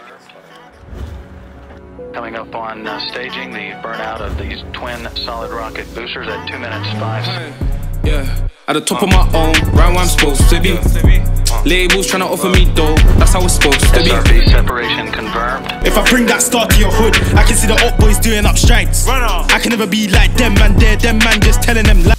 Coming up on staging, the burnout of these twin solid rocket boosters at 2 minutes 5. Yeah, at the top of my own, right where I'm supposed to be. Labels trying to offer me dough, that's how it's supposed to be. SRB separation confirmed. If I bring that star to your hood, I can see the up boys doing up strikes. I can never be like them man there, them man just telling them lies.